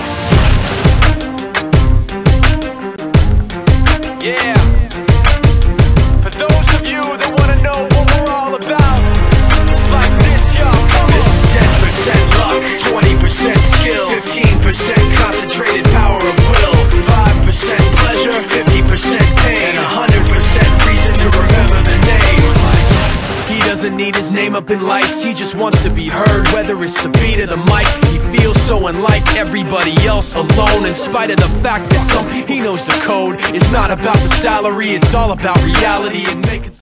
Yeah. For those of you that wanna know what we're all about, it's like this, y'all. This is 10% luck, 20% skill, 15% concentrated power of will, 5% pleasure, 50% pain, and 100% reason to remember the name. He doesn't need his name up in lights, he just wants to be heard. Whether it's the beat or the mic, he feels so unlike everybody else, alone. In spite of the fact that he knows the code. It's not about the salary, it's all about reality and making